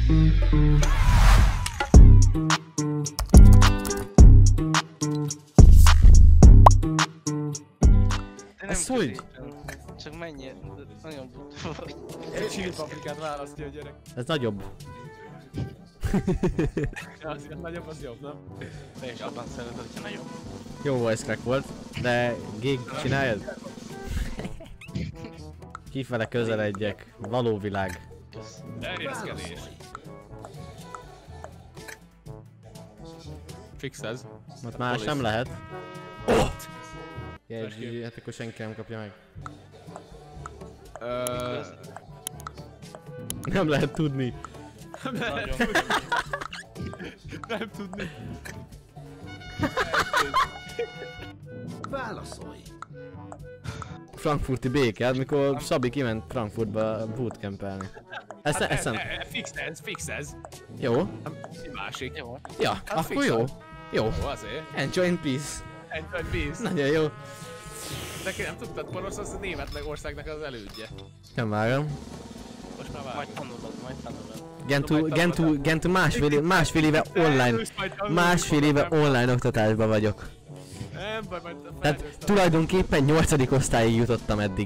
Ez hogy? Csak mennyi? Nagyon buta vagy. Egy chili paprikát választja a gyerek. Ez nagyobb. Az nagyobb, az jobb, nem? Te is abban szereted, hogyha nagyobb. Jó voice crack volt, de Gig, csináljad? Kifele közeledjek, való világ. Terjeszkedés. Fix ez. Ott más nem lehet. Ott! Jegy, hát akkor senki nem kapja meg. Nem lehet tudni. Nem tudni. Válaszolj! Frankfurti béke, hát mikor Szabi kiment Frankfurtba bootcampelni. Ezt Fix ez. Jó. Másik. Jó. Ja, akkor jó. Jó. Jó, azért. Enjoy in peace. Enjoy peace. Nagyon jó. De nem tudtad, Poroszország az német országnak az elődje. Nem várom. Most már Majd várom. tanulod. Gentu másfél éve online. Másfél éve online oktatásban vagyok. Nem baj, majd Tehát tulajdonképpen 8. osztályig jutottam eddig.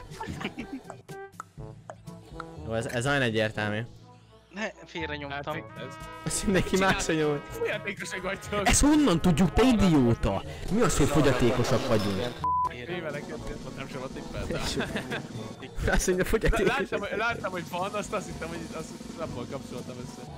Jó, ez nagyon egyértelmű. Ne, félre nyomtam. Ezt mindenki másra nyomja. Fogyatékosok vagytok. Ezt honnan tudjuk, te idióta? Mi az, hogy fogyatékosak vagyunk? Éveleket nem sokat tippeltem. Azt mondja, fogyatékosak. Láttam, hogy van, azt hittem, hogy azt napból kapcsoltam össze.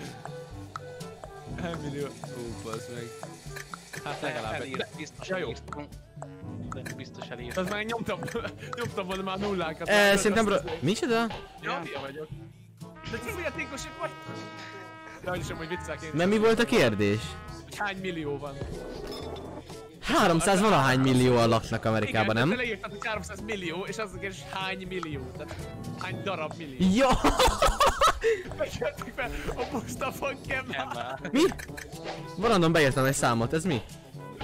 1 millió. Basz meg. Hát legalább. Biztos elírtam. De biztos elírtam. Az már nyomtam volna már nullákat. Szerintem micsoda? Ja, hülye vagyok. De ti fogyatékosok vagy? De is amúgy viccelként. Mert mi volt a kérdés? Hogy hány millió van? 300 valahány millióan laknak Amerikában, igen, nem? de leírtad, hogy 300 millió, és az a kérdés, hány millió? Tehát hány darab millió? Ja! Megjöttek fel a Mustafa Kemal. Mi? Valandon beírtam egy számot, ez mi?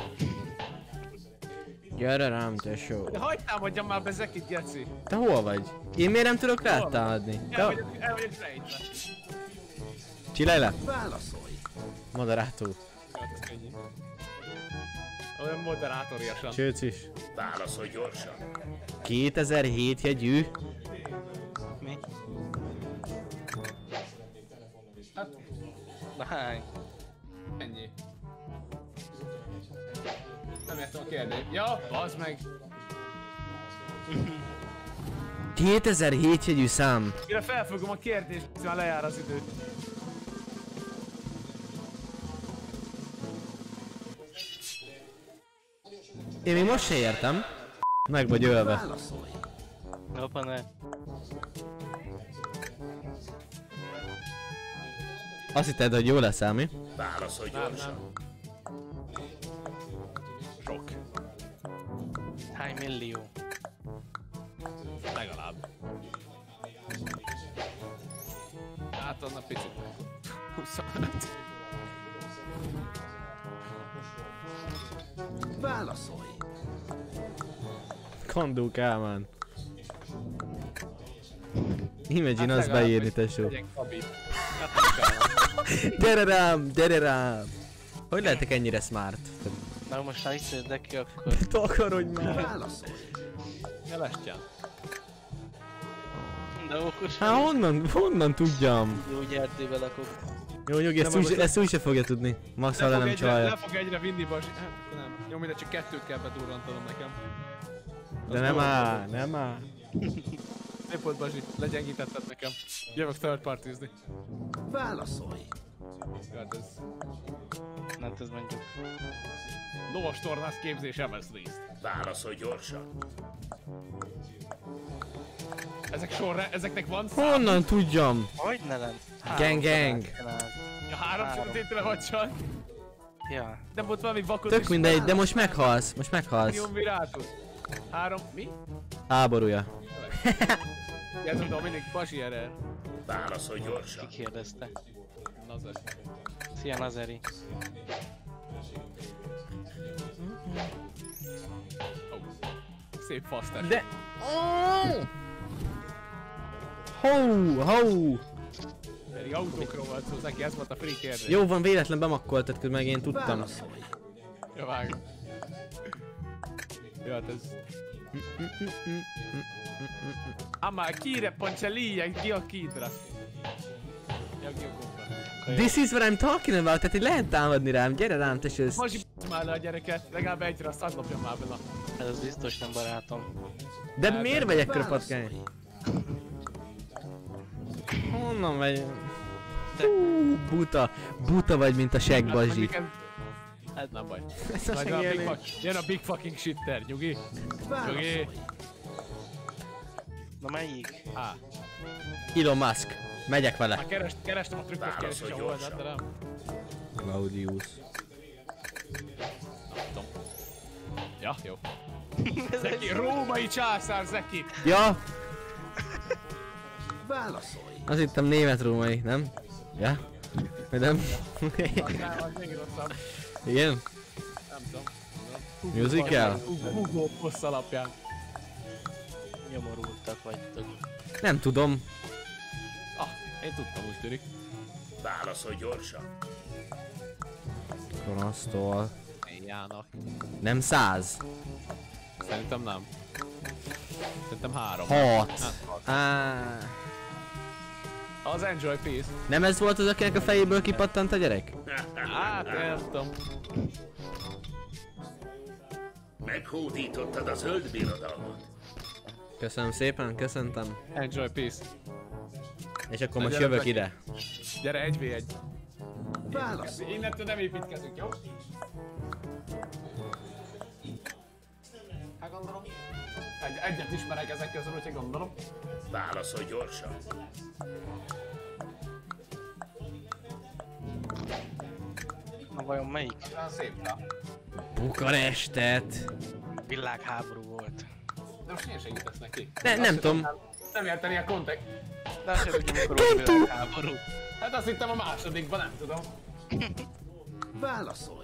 Gyere rám, tesó. De hagyd támadjam már be Zekit, geci. Te hol vagy? Én miért nem tudok rád támadni? El vagyok rejtve. Csilej le! Válaszolj! Moderátor. Hát ez könnyű. Olyan moderátoriasan. Csőc is. Válaszolj gyorsan! 2007 jegyű. Mi? Na hány? Ennyi. Nem értem a kérdést. Ja, bazd meg! 2007 jegyű szám. Mire felfogom a kérdést, már lejár az idő. Én még most se értem. Meg vagy ölve. Válaszolj! Apa ne. Azt hitted, hogy jó lesz, mi? Válaszolj gyorsan! Sok. Hány millió? Legalább. Hát annak picit. 25. Válaszolj! Kandó Kálmán. Imagine Hát azt beírni, tesó. Legyen kabin. Hát nem kell. Gyere rám, gyere rám! Hogy lehetek ennyire smart? Na most ha hiszed neki, akkor... Takarodj már! Válaszolj! Ne lestjen. De okos. Hát honnan tudjam? Úgy erdőbe lakok. Jó, nyugi, ezt úgy se fogja tudni. Max vele nem csalja. Le fog egyre vinni, Basi. Hát akkor nem. Jó, mindegy, csak 2-t kell bedurrantanom nekem. De nem áll, nem áll. Szép volt, Basi. Legyengítetted nekem. Jövök third partizni. Válaszolj! Hát ez... Hát ez mondjuk. Lovas tornász képzés MS részt. Válaszolj gyorsan! Ezek sorra, ezeknek van szám? Honnan tudjam? Hogy ne lent? Gang, gang. Ja, 3 feltétele vagy csak. Ja. Nem volt valami vakod Tök mindegy, de most meghalsz. Most meghalsz. Triumvirátus. 3... Mi? Háborúja. Ez tudom, mindig Basi erre. Válaszolj gyorsan! Ki kérdezte? Nazar. Szia Nazeri. Oh. Szép fasztás. De... Ho! Pedig autókról volt szó, neki ez volt a free kérdés. Jó van, véletlen bemakkoltad, közben meg én tudtam. Válaszolj. Jó, vágom. Jó, hát ez... Amma, kiire pancsa liian kiokkiitra. Ja, kiokokra. This is what I'm talking about, tehát így lehet támadni rám, gyere rám, te sözt. Most már le a gyereket, legalább egyre azt lopjon már bele. Ez biztos nem barátom. De miért vagy ekkora Válaszolj. patkány? Honnan vagy? Buta vagy, mint a segbazsi. Hát nem baj. Ez a Majd jön a big segélés. jön a big fucking shitter, nyugi. Nyugi. Na melyik? Á, Elon Musk. Megyek vele. már kerestem a trükkös kérdést a oldalt, de nem. Claudius. Tudom. Ja, jó. Zeki, római császár, Zeki! Ja, Válaszolj. azt hittem német-római, nem? Ja? Vagy nem? Nem, az még rosszabb. Igen? Nem tudom. Musical? Hugo Boss alapján. Nyomorultak vagytok. Nem tudom. Ah, én tudtam, úgy tűnik. Válaszolj gyorsan. Kronasztól. Jának. Nem 100. Szerintem nem. Szerintem 3. 6. Az Enjoy Peace. Nem ez volt az, akinek a fejéből kipattant a gyerek? Hát, értem. Meghódítottad a zöld birodalmat. Köszönöm szépen, köszöntem. Enjoy Peace. És akkor most gyere, jövök Zeki. ide. Gyere, 1v1. Válaszolj. Innentől nem építkezünk, jó? Hát gondolom. Egyet ismerek ezek közül, úgyhogy gondolom. Válaszolj gyorsan. Na vajon melyik? Olyan szép, ja. Bukarestet. Világháború volt. De most én segítesz neki. Nem tudom. Nem érteni a kontek. De azt sem tudjuk, mikor volt világháború. Hát azt hittem a másodikban, nem tudom. Válaszolj.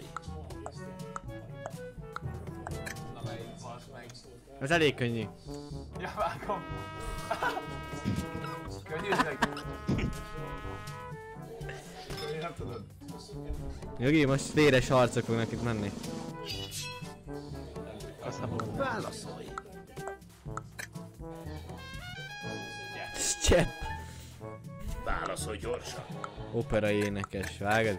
Na melyik, basz meg. Ez elég könnyű. Ja, vágom. Könnyűznek. Könnyű, nem tudod. Jogi, most véres harcok fognak itt menni. Azt nem volt. Válaszolj. Csepp. Válaszolj gyorsan. Opera énekes, vágod?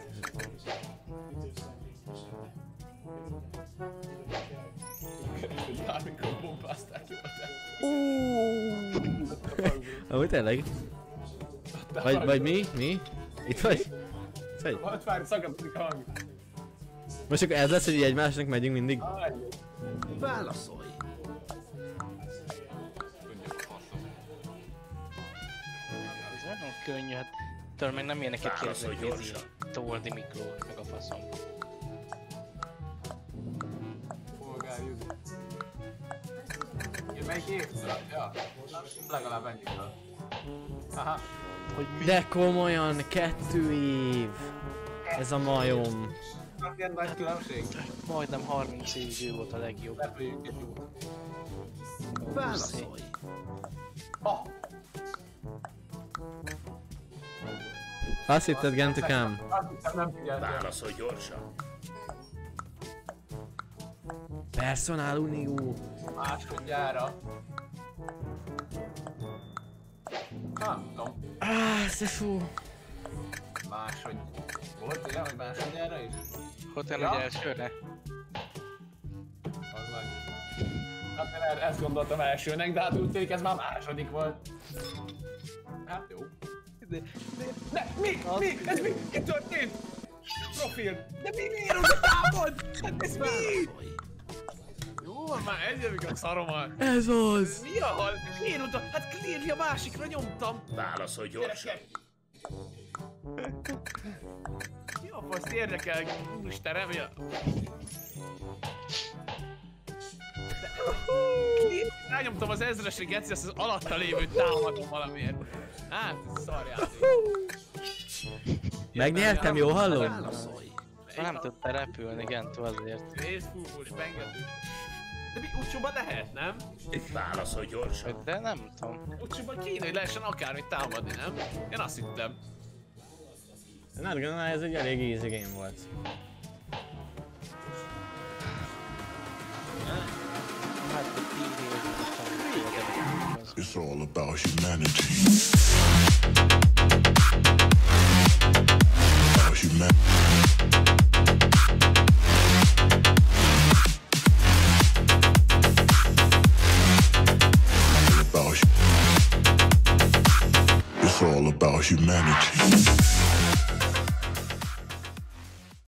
Bármikor bombázták voltál. Amúgy tényleg? Vagy mi? Mi? Itt vagy? Itt vagy? Ott várj, szakadozik a hang. Most akkor ez lesz, hogy így egymásnak megyünk mindig? Válaszolj. Ez nagyon könnyű, hát tőle meg nem ilyeneket Válaszolj kérdezek, gyorsan. Toldi Mikló, meg a faszom. Polgár Judy. Én melyik évtől? Ja, legalább ennyitől. Aha. Hogy mi? De komolyan, 2 év. Ez a majom. Ilyen nagy különbség. Majdnem 30 évig ő volt a legjobb. Repüljünk egy jót. Válaszolj. Ah! Azt hitted, Gentukám? Azt hiszem nem figyeltél. Válaszolj gyorsan. Personál Unió. Másodjára. Nem tudom. Ez fú. Másod... Volt ilyen, hogy másodjára is? Hotel Ja. ugye elsőre? Az meg. Hát én ezt gondoltam elsőnek, de hát úgy tűnik ez már második volt. Hát jó. Ne, mi? Mi? Ez mi? Mi történt? Profil. De mi? Miért úgy támad? Hát ez mi? Válaszolj. Jó van már, egyébként a szarommal. Ez az. Mi a hal? Miért oda? Hát clearly a másikra nyomtam. Válaszolj gyorsan. Mi a fasz érdekel? Úristenem, mi a... Rányomtam az ezresre, Geci, azt az alatta lévőt támadom valamiért. Hát, ez szarjáték. Megnyertem, jó hallom? Válaszolj. Nem tudta repülni, Gentő azért. Részfúvós, bengető. De mi úcsóban lehet, nem? Válaszolj gyorsan. De nem tudom. Úcsóban kéne, hogy lehessen akármit támadni, nem? Én azt hittem. Not gonna lie, ez egy elég easy game volt. It's all about humanity. About humanity. It's all about humanity.